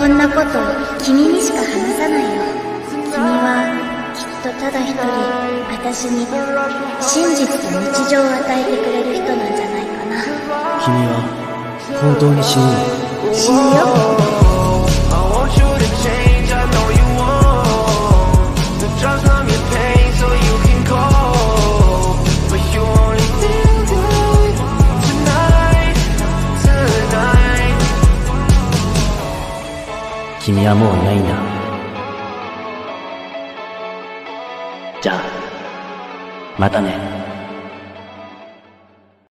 こんなこと君にしか話さないよ。君はきっとただ一人私に真実と日常を与えてくれる人なんじゃないかな。 君は本当に死ぬの？ 死ぬよ。 君はもういないんだ。じゃあまたね。